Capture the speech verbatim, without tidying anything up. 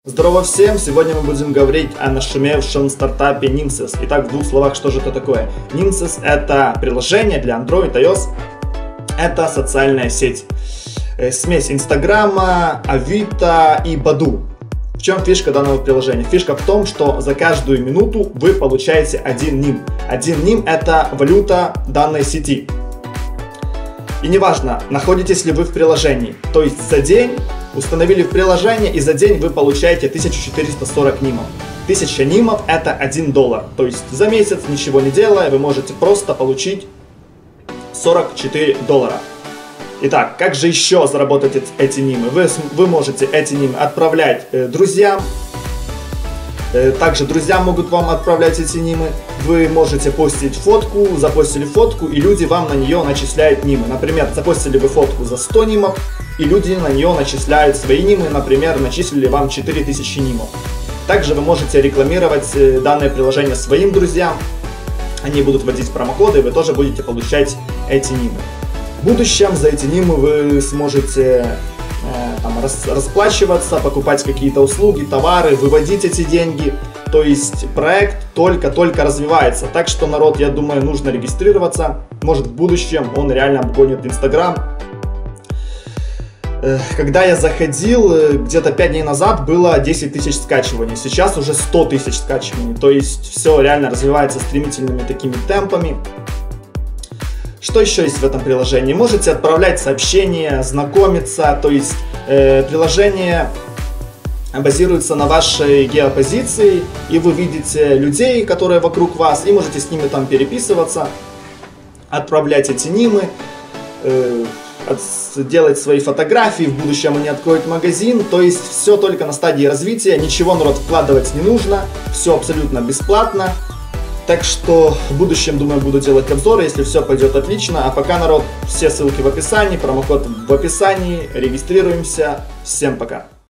Здорово всем! Сегодня мы будем говорить о нашумевшем стартапе Nimsys. Итак, в двух словах, что же это такое? Nimsys — это приложение для Android, iOS. Это социальная сеть. Смесь Инстаграма, Авито и Баду. В чем фишка данного приложения? Фишка в том, что за каждую минуту вы получаете один ним. Один ним — это валюта данной сети. И неважно, находитесь ли вы в приложении. То есть за день установили в приложение, и за день вы получаете тысячу четыреста сорок нимов. тысяча нимов — это один доллар. То есть за месяц, ничего не делая, вы можете просто получить сорок четыре доллара. Итак, как же еще заработать эти нимы? Вы, вы можете эти нимы отправлять э, друзьям. Э, также друзья могут вам отправлять эти нимы. Вы можете постить фотку, запостили фотку, и люди вам на нее начисляют нимы. Например, запостили вы фотку за сто нимов, и люди на нее начисляют свои нимы. Например, начислили вам четыре тысячи нимов. Также вы можете рекламировать э, данное приложение своим друзьям. Они будут вводить промокоды, и вы тоже будете получать эти нимы. В будущем за эти нимы вы сможете э, там, рас, расплачиваться, покупать какие-то услуги, товары, выводить эти деньги. То есть проект только-только развивается. Так что, народ, я думаю, нужно регистрироваться. Может, в будущем он реально обгонит Инстаграм. Э, когда я заходил, э, где-то пять дней назад было десять тысяч скачиваний. Сейчас уже сто тысяч скачиваний. То есть все реально развивается стремительными такими темпами. Что еще есть в этом приложении? Можете отправлять сообщения, знакомиться, то есть э, приложение базируется на вашей геопозиции, и вы видите людей, которые вокруг вас, и можете с ними там переписываться, отправлять эти нимы, э, делать свои фотографии, в будущем они откроют магазин, то есть все только на стадии развития, ничего, народ, вкладывать не нужно, все абсолютно бесплатно. Так что в будущем, думаю, буду делать обзоры, если все пойдет отлично. А пока, народ, все ссылки в описании, промокод в описании. Регистрируемся. Всем пока!